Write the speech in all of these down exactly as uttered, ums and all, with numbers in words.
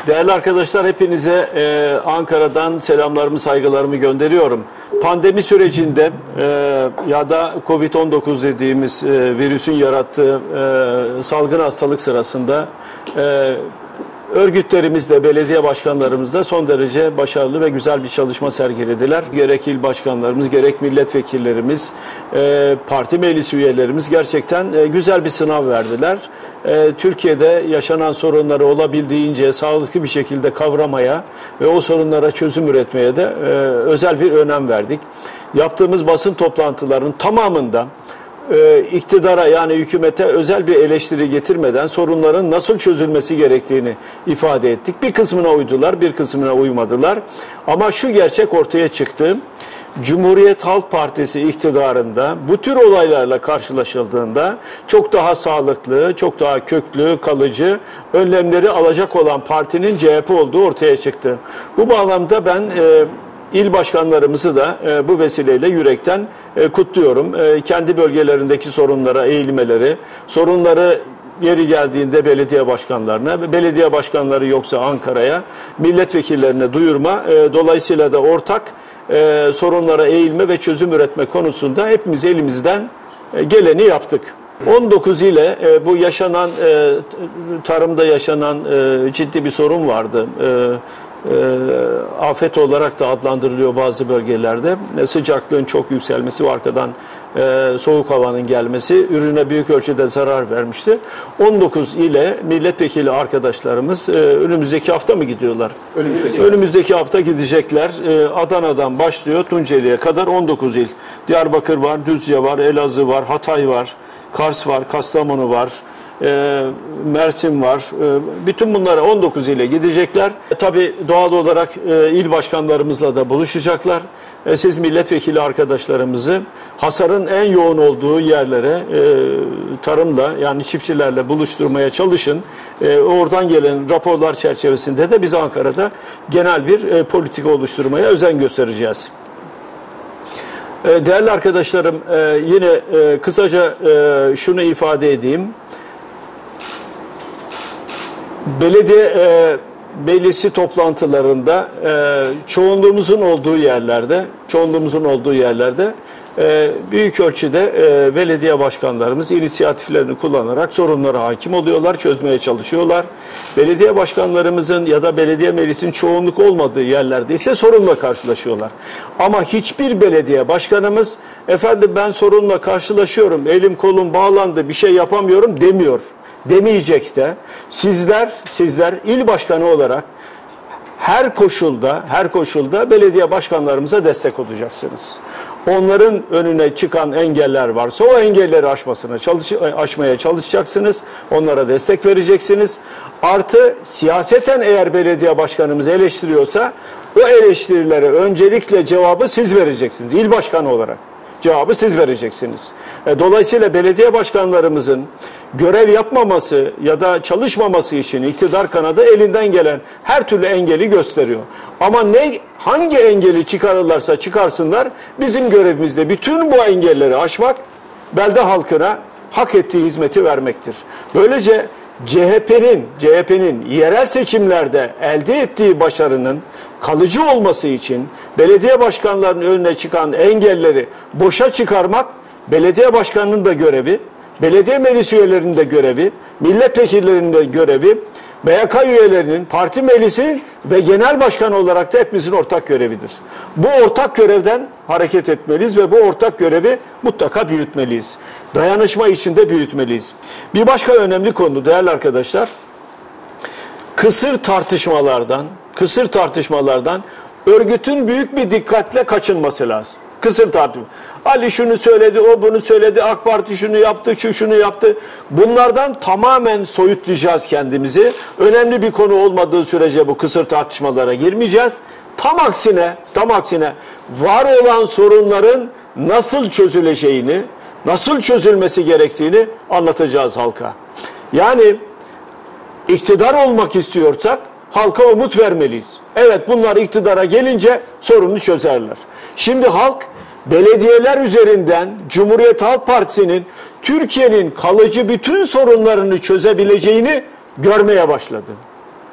Değerli arkadaşlar, hepinize e, Ankara'dan selamlarımı, saygılarımı gönderiyorum. Pandemi sürecinde e, ya da Covid on dokuz dediğimiz e, virüsün yarattığı e, salgın hastalık sırasında e, örgütlerimizle, belediye başkanlarımızla son derece başarılı ve güzel bir çalışma sergilediler. Gerek il başkanlarımız, gerek milletvekillerimiz, e, parti meclis üyelerimiz gerçekten e, güzel bir sınav verdiler. E, Türkiye'de yaşanan sorunları olabildiğince sağlıklı bir şekilde kavramaya ve o sorunlara çözüm üretmeye de e, özel bir önem verdik. Yaptığımız basın toplantılarının tamamında e, iktidara, yani hükümete özel bir eleştiri getirmeden sorunların nasıl çözülmesi gerektiğini ifade ettik. Bir kısmına uydular, bir kısmına uymadılar. Ama şu gerçek ortaya çıktı. Cumhuriyet Halk Partisi iktidarında bu tür olaylarla karşılaşıldığında çok daha sağlıklı, çok daha köklü, kalıcı önlemleri alacak olan partinin C H P olduğu ortaya çıktı. Bu bağlamda ben e, il başkanlarımızı da e, bu vesileyle yürekten e, kutluyorum. E, kendi bölgelerindeki sorunlara eğilmeleri, sorunları yeri geldiğinde belediye başkanlarına, belediye başkanları yoksa Ankara'ya, milletvekillerine duyurma, e, dolayısıyla da ortak Ee, sorunlara eğilme ve çözüm üretme konusunda hepimiz elimizden e, geleni yaptık. on dokuz ile e, bu yaşanan, e, tarımda yaşanan e, ciddi bir sorun vardı. E, e, afet olarak da adlandırılıyor bazı bölgelerde. E, sıcaklığın çok yükselmesi ve arkadan e, soğuk havanın gelmesi ürüne büyük ölçüde zarar vermişti. on dokuz ile milletvekili arkadaşlarımız e, önümüzdeki hafta mı gidiyorlar? Önümüzdeki, önümüzdeki hafta gidecekler. E, Adana'dan başlıyor Tunceli'ye kadar on dokuz il. Diyarbakır var, Düzce var, Elazığ var, Hatay var, Kars var, Kastamonu var, e, Mersin var. E, bütün bunlara on dokuz ile gidecekler. E, tabii doğal olarak e, il başkanlarımızla da buluşacaklar. E, siz milletvekili arkadaşlarımızı hasarın en yoğun olduğu yerlere e, tarımla, yani çiftçilerle buluşturmaya çalışın. E, oradan gelen raporlar çerçevesinde de biz Ankara'da genel bir e, politika oluşturmaya özen göstereceğiz. E, değerli arkadaşlarım, e, yine e, kısaca e, şunu ifade edeyim. Belediye e, meclisi toplantılarında e, çoğunluğumuzun olduğu yerlerde, çoğunluğumuzun olduğu yerlerde e, büyük ölçüde e, belediye başkanlarımız inisiyatiflerini kullanarak sorunlara hakim oluyorlar, çözmeye çalışıyorlar. Belediye başkanlarımızın ya da belediye meclisinin çoğunluk olmadığı yerlerde ise sorunla karşılaşıyorlar. Ama hiçbir belediye başkanımız, efendim ben sorunla karşılaşıyorum, elim kolum bağlandı, bir şey yapamıyorum demiyor. Demeyecek de sizler, sizler il başkanı olarak her koşulda, her koşulda belediye başkanlarımıza destek olacaksınız. Onların önüne çıkan engeller varsa o engelleri aşmasına çalış, aşmaya çalışacaksınız. Onlara destek vereceksiniz. Artı siyaseten eğer belediye başkanımız eleştiriyorsa o eleştirilere öncelikle cevabı siz vereceksiniz il başkanı olarak. Cevabı siz vereceksiniz. Dolayısıyla belediye başkanlarımızın görev yapmaması ya da çalışmaması için iktidar kanadı elinden gelen her türlü engeli gösteriyor. Ama ne hangi engeli çıkarırlarsa çıkarsınlar, bizim görevimizde bütün bu engelleri aşmak, belde halkına hak ettiği hizmeti vermektir. Böylece C H P'nin C H P'nin yerel seçimlerde elde ettiği başarının kalıcı olması için belediye başkanlarının önüne çıkan engelleri boşa çıkarmak belediye başkanının da görevi, belediye meclis üyelerinin de görevi, milletvekillerinin de görevi, B Y K üyelerinin, parti meclisinin ve genel başkan olarak da hepimizin ortak görevidir. Bu ortak görevden hareket etmeliyiz ve bu ortak görevi mutlaka büyütmeliyiz. Dayanışma içinde büyütmeliyiz. Bir başka önemli konu değerli arkadaşlar, kısır tartışmalardan, kısır tartışmalardan örgütün büyük bir dikkatle kaçınması lazım. Kısır tartışma. Ali şunu söyledi, o bunu söyledi, AK Parti şunu yaptı, şu şunu yaptı. Bunlardan tamamen soyutlayacağız kendimizi. Önemli bir konu olmadığı sürece bu kısır tartışmalara girmeyeceğiz. Tam aksine, tam aksine var olan sorunların nasıl çözüleceğini, nasıl çözülmesi gerektiğini anlatacağız halka. Yani iktidar olmak istiyorsak halka umut vermeliyiz. Evet, bunlar iktidara gelince sorunu çözerler. Şimdi halk belediyeler üzerinden Cumhuriyet Halk Partisi'nin Türkiye'nin kalıcı bütün sorunlarını çözebileceğini görmeye başladı.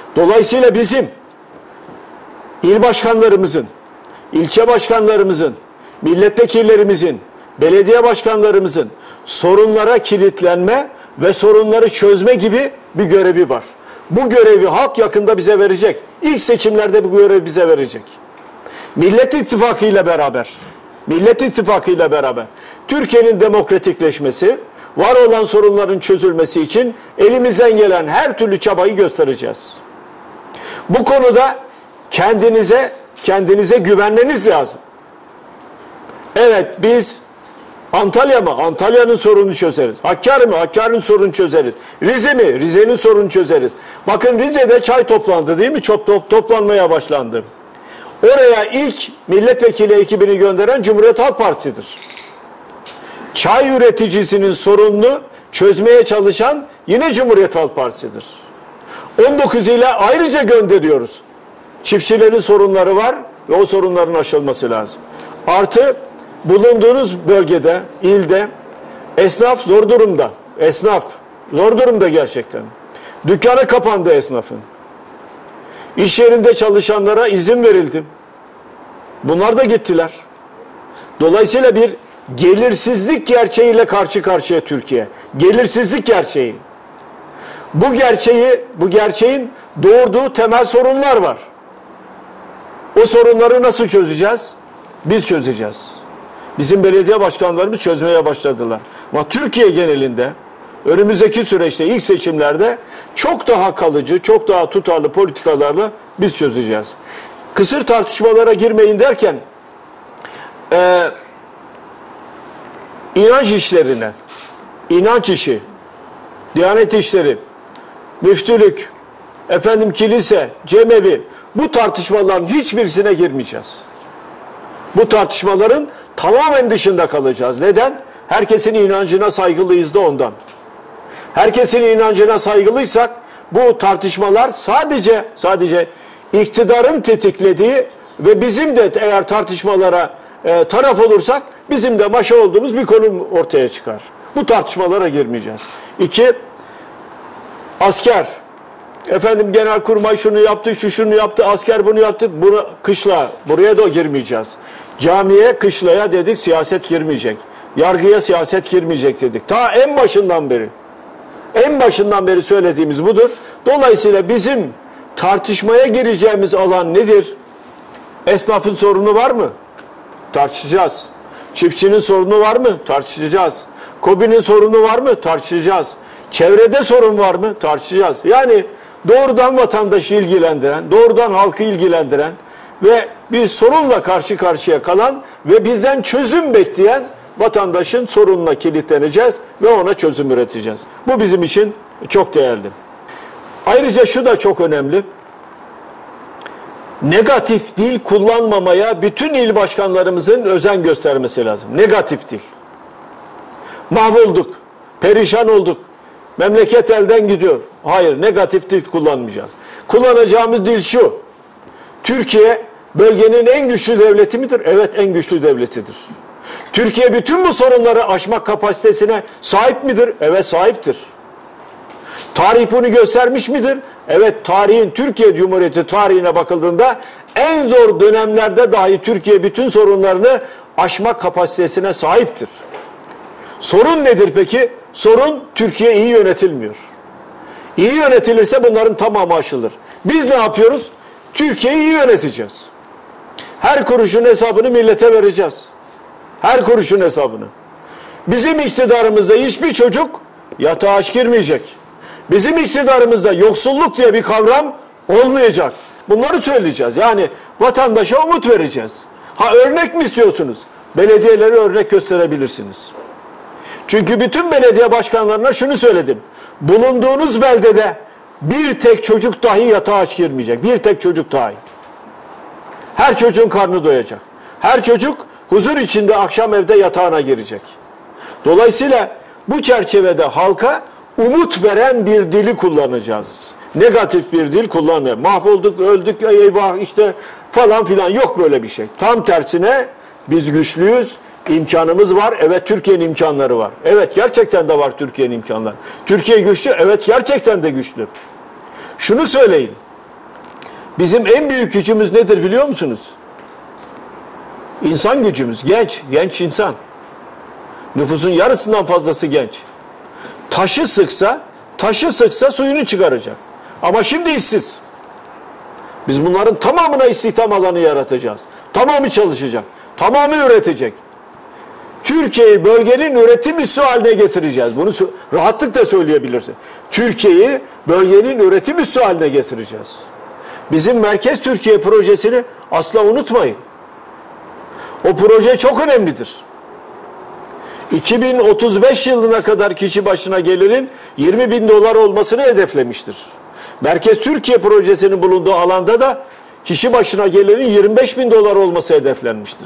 Dolayısıyla bizim il başkanlarımızın, ilçe başkanlarımızın, milletvekillerimizin, belediye başkanlarımızın sorunlara kilitlenme ve sorunları çözme gibi bir görevi var. Bu görevi halk yakında bize verecek. İlk seçimlerde bu görevi bize verecek. Millet İttifakı ile beraber, Millet İttifakı ile beraber Türkiye'nin demokratikleşmesi, var olan sorunların çözülmesi için elimizden gelen her türlü çabayı göstereceğiz. Bu konuda kendinize kendinize güvenmeniz lazım. Evet, biz Antalya mı? Antalya'nın sorununu çözeriz. Hakkari mi? Hakkari'nin sorununu çözeriz. Rize mi? Rize'nin sorununu çözeriz. Bakın Rize'de çay toplandı değil mi? Çok top, toplanmaya başlandı. Oraya ilk milletvekili ekibini gönderen Cumhuriyet Halk Partisi'dir. Çay üreticisinin sorununu çözmeye çalışan yine Cumhuriyet Halk Partisi'dir. on dokuz ile ayrıca gönderiyoruz. Çiftçilerin sorunları var ve o sorunların aşılması lazım. Artı bulunduğunuz bölgede, ilde esnaf zor durumda. Esnaf zor durumda gerçekten. Dükkanı kapandı esnafın. İş yerinde çalışanlara izin verildi. Bunlar da gittiler. Dolayısıyla bir gelirsizlik gerçeğiyle karşı karşıya Türkiye. Gelirsizlik gerçeği. Bu gerçeği, bu gerçeğin doğurduğu temel sorunlar var. O sorunları nasıl çözeceğiz? Biz çözeceğiz. Bizim belediye başkanlarımız çözmeye başladılar. Ama Türkiye genelinde önümüzdeki süreçte ilk seçimlerde çok daha kalıcı, çok daha tutarlı politikalarla biz çözeceğiz. Kısır tartışmalara girmeyin derken e, inanç işlerine, inanç işi, Diyanet işleri, müftülük, efendim kilise, cemevi, bu tartışmaların hiçbirisine girmeyeceğiz. Bu tartışmaların tamamen dışında kalacağız. Neden? Herkesin inancına saygılıyız da ondan. Herkesin inancına saygılıysak bu tartışmalar sadece sadece iktidarın tetiklediği ve bizim de eğer tartışmalara e, taraf olursak bizim de maşa olduğumuz bir konu ortaya çıkar. Bu tartışmalara girmeyeceğiz. İki, asker. Efendim Genelkurmay şunu yaptı, şu şunu yaptı, asker bunu yaptı, bunu kışla, buraya da girmeyeceğiz. Camiye, kışlaya dedik siyaset girmeyecek. Yargıya siyaset girmeyecek dedik. Ta en başından beri. En başından beri söylediğimiz budur. Dolayısıyla bizim tartışmaya gireceğimiz alan nedir? Esnafın sorunu var mı? Tartışacağız. Çiftçinin sorunu var mı? Tartışacağız. KOBİ'nin sorunu var mı? Tartışacağız. Çevrede sorun var mı? Tartışacağız. Yani doğrudan vatandaşı ilgilendiren, doğrudan halkı ilgilendiren ve bir sorunla karşı karşıya kalan ve bizden çözüm bekleyen vatandaşın sorununa kilitleneceğiz ve ona çözüm üreteceğiz. Bu bizim için çok değerli. Ayrıca şu da çok önemli. Negatif dil kullanmamaya bütün il başkanlarımızın özen göstermesi lazım. Negatif dil. Mahvolduk, perişan olduk, memleket elden gidiyor. Hayır, negatif dil kullanmayacağız. Kullanacağımız dil şu: Türkiye bölgenin en güçlü devleti midir? Evet, en güçlü devletidir. Türkiye bütün bu sorunları aşmak kapasitesine sahip midir? Evet, sahiptir. Tarih bunu göstermiş midir? Evet, tarihin, Türkiye Cumhuriyeti tarihine bakıldığında en zor dönemlerde dahi Türkiye bütün sorunlarını aşmak kapasitesine sahiptir. Sorun nedir peki? Sorun, Türkiye iyi yönetilmiyor. İyi yönetilirse bunların tamamı aşılır. Biz ne yapıyoruz? Türkiye'yi iyi yöneteceğiz. Her kuruşun hesabını millete vereceğiz. Her kuruşun hesabını. Bizim iktidarımızda hiçbir çocuk yatağa aç girmeyecek. Bizim iktidarımızda yoksulluk diye bir kavram olmayacak. Bunları söyleyeceğiz. Yani vatandaşa umut vereceğiz. Ha, örnek mi istiyorsunuz? Belediyelere örnek gösterebilirsiniz. Çünkü bütün belediye başkanlarına şunu söyledim. Bulunduğunuz beldede bir tek çocuk dahi yatağa aç girmeyecek. Bir tek çocuk dahi. Her çocuğun karnı doyacak. Her çocuk huzur içinde akşam evde yatağına girecek. Dolayısıyla bu çerçevede halka umut veren bir dili kullanacağız. Negatif bir dil kullanmayalım. Mahvolduk, öldük, eyvah işte falan filan, yok böyle bir şey. Tam tersine biz güçlüyüz, imkanımız var. Evet, Türkiye'nin imkanları var. Evet, gerçekten de var Türkiye'nin imkanları. Türkiye güçlü, evet gerçekten de güçlü. Şunu söyleyin, Bizim en büyük gücümüz nedir biliyor musunuz? İnsan gücümüz. Genç. Genç insan. Nüfusun yarısından fazlası genç. Taşı sıksa, taşı sıksa suyunu çıkaracak. Ama şimdi işsiz. Biz bunların tamamına istihdam alanı yaratacağız. Tamamı çalışacak. Tamamı üretecek. Türkiye'yi bölgenin üretim üssü haline getireceğiz. Bunu rahatlıkla söyleyebilirsin. Türkiye'yi bölgenin üretim üssü haline getireceğiz. Bizim Merkez Türkiye projesini asla unutmayın. O proje çok önemlidir. iki bin otuz beş yılına kadar kişi başına gelirin yirmi bin dolar olmasını hedeflemiştir. Merkez Türkiye projesinin bulunduğu alanda da kişi başına gelirin yirmi beş bin dolar olması hedeflenmiştir.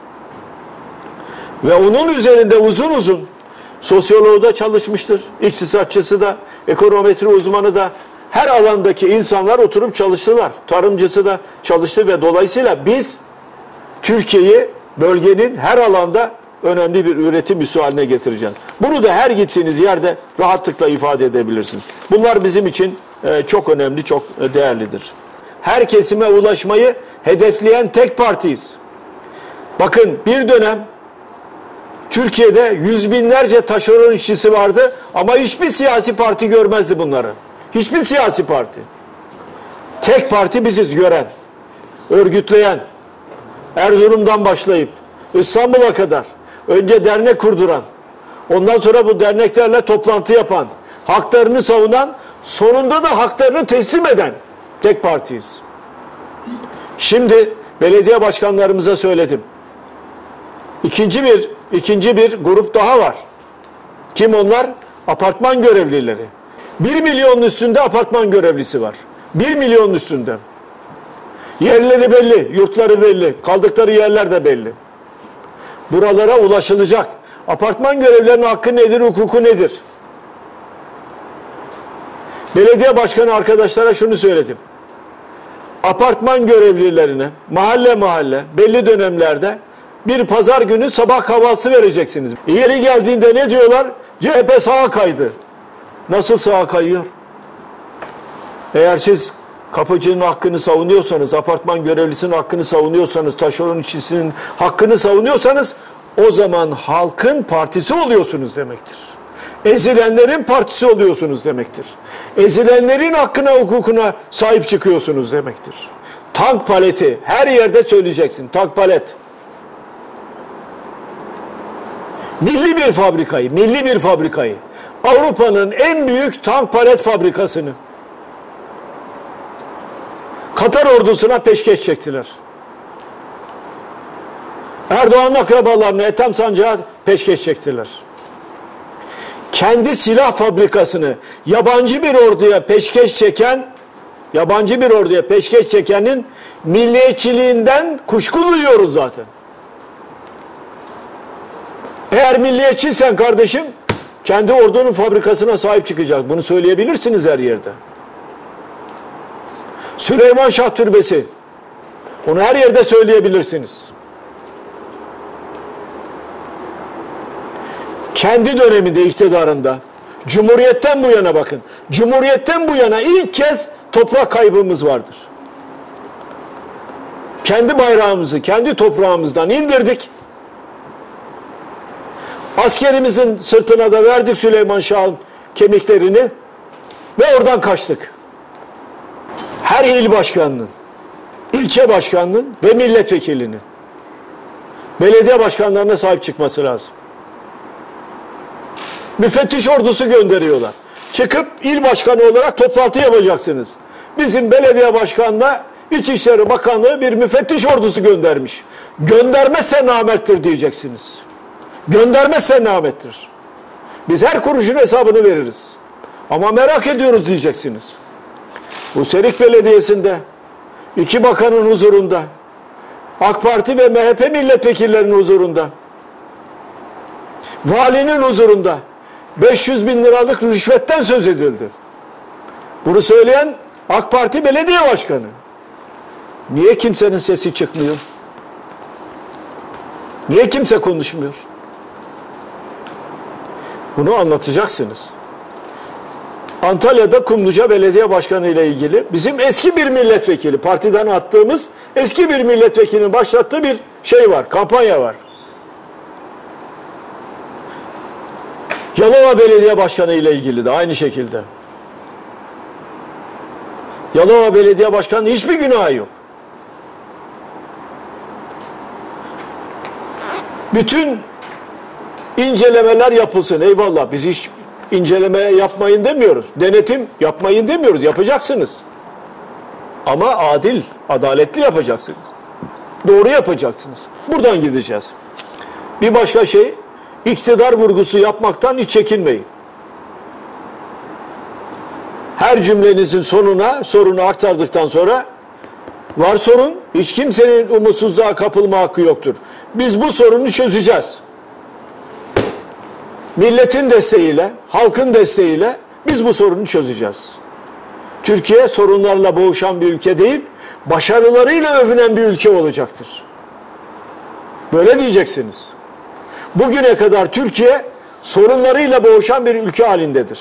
Ve onun üzerinde uzun uzun sosyoloğu da çalışmıştır. İktisatçısı da, ekonometri uzmanı da, her alandaki insanlar oturup çalıştılar. Tarımcısı da çalıştı ve dolayısıyla biz Türkiye'yi bölgenin her alanda önemli bir üretim üssü haline getireceğiz. Bunu da her gittiğiniz yerde rahatlıkla ifade edebilirsiniz. Bunlar bizim için çok önemli, çok değerlidir. Her kesime ulaşmayı hedefleyen tek partiyiz. Bakın bir dönem Türkiye'de yüz binlerce taşeron işçisi vardı ama hiçbir siyasi parti görmezdi bunları. Hiçbir siyasi parti. Tek parti biziz gören, örgütleyen, Erzurum'dan başlayıp İstanbul'a kadar önce dernek kurduran, ondan sonra bu derneklerle toplantı yapan, haklarını savunan, sonunda da haklarını teslim eden tek partiyiz. Şimdi belediye başkanlarımıza söyledim. İkinci bir, ikinci bir grup daha var. Kim onlar? Apartman görevlileri. Bir milyonun üstünde apartman görevlisi var. Bir milyonun üstünde. Yerleri belli, yurtları belli, kaldıkları yerler de belli. Buralara ulaşılacak. Apartman görevlilerinin hakkı nedir, hukuku nedir? Belediye başkanı arkadaşlara şunu söyledim. Apartman görevlilerine mahalle mahalle belli dönemlerde bir pazar günü sabah kahvaltısı vereceksiniz. Yeri geldiğinde ne diyorlar? C H P sağa kaydı. Nasıl sağa kayıyor? Eğer siz kapıcının hakkını savunuyorsanız, apartman görevlisinin hakkını savunuyorsanız, taşeron işçisinin hakkını savunuyorsanız o zaman halkın partisi oluyorsunuz demektir. Ezilenlerin partisi oluyorsunuz demektir. Ezilenlerin hakkına, hukukuna sahip çıkıyorsunuz demektir. Tank paleti her yerde söyleyeceksin. Tank palet. Milli bir fabrikayı, milli bir fabrikayı, Avrupa'nın en büyük tank palet fabrikasını Katar ordusuna peşkeş çektiler. Erdoğan'ın akrabalarına Ethem Sancak'a peşkeş çektiler. Kendi silah fabrikasını yabancı bir orduya peşkeş çeken, yabancı bir orduya peşkeş çekenin milliyetçiliğinden kuşku duyuyoruz zaten. Eğer milliyetçiysen kardeşim, kendi ordunun fabrikasına sahip çıkacak. Bunu söyleyebilirsiniz her yerde. Süleyman Şah Türbesi. Onu her yerde söyleyebilirsiniz. Kendi döneminde, iktidarında, Cumhuriyet'ten bu yana bakın. Cumhuriyet'ten bu yana ilk kez toprak kaybımız vardır. Kendi bayrağımızı, kendi toprağımızdan indirdik. Askerimizin sırtına da verdik Süleyman Şah'ın kemiklerini ve oradan kaçtık. Her il başkanının, ilçe başkanının ve milletvekilinin belediye başkanlarına sahip çıkması lazım. Müfettiş ordusu gönderiyorlar. Çıkıp il başkanı olarak toplantı yapacaksınız. Bizim belediye başkanına İçişleri Bakanlığı bir müfettiş ordusu göndermiş. Göndermezse namerttir diyeceksiniz. Göndermezse namettir. Biz her kuruşun hesabını veririz. Ama merak ediyoruz diyeceksiniz. Bu Serik Belediyesi'nde iki bakanın huzurunda, AK Parti ve M H P milletvekillerinin huzurunda, valinin huzurunda beş yüz bin liralık rüşvetten söz edildi. Bunu söyleyen AK Parti belediye başkanı. Niye kimsenin sesi çıkmıyor? Niye kimse konuşmuyor? Bunu anlatacaksınız. Antalya'da Kumluca Belediye Başkanı ile ilgili bizim eski bir milletvekili, partiden attığımız eski bir milletvekilinin başlattığı bir şey var, kampanya var. Yalova Belediye Başkanı ile ilgili de aynı şekilde. Yalova Belediye Başkanı'nın hiçbir günahı yok. Bütün incelemeler yapılsın. Eyvallah. Biz hiç inceleme yapmayın demiyoruz. Denetim yapmayın demiyoruz. Yapacaksınız. Ama adil, adaletli yapacaksınız. Doğru yapacaksınız. Buradan gideceğiz. Bir başka şey, iktidar vurgusu yapmaktan hiç çekinmeyin. Her cümlenizin sonuna sorunu aktardıktan sonra var sorun, hiç kimsenin umutsuzluğa kapılma hakkı yoktur. Biz bu sorunu çözeceğiz. Milletin desteğiyle, halkın desteğiyle biz bu sorunu çözeceğiz. Türkiye sorunlarla boğuşan bir ülke değil, başarılarıyla övünen bir ülke olacaktır. Böyle diyeceksiniz. Bugüne kadar Türkiye sorunlarıyla boğuşan bir ülke halindedir.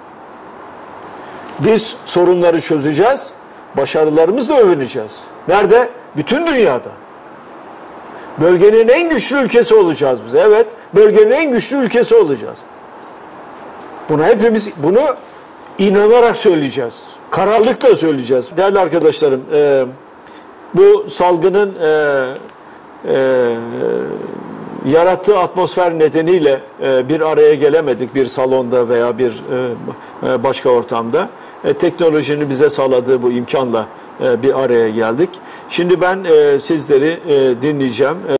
Biz sorunları çözeceğiz, başarılarımızla övüneceğiz. Nerede? Bütün dünyada. Bölgenin en güçlü ülkesi olacağız biz. Evet, bölgenin en güçlü ülkesi olacağız. Buna hepimiz, bunu inanarak söyleyeceğiz. Kararlılıkla söyleyeceğiz. Değerli arkadaşlarım, e, bu salgının e, e, yarattığı atmosfer nedeniyle e, bir araya gelemedik bir salonda veya bir e, başka ortamda. E, teknolojinin bize sağladığı bu imkanla e, bir araya geldik. Şimdi ben e, sizleri e, dinleyeceğim.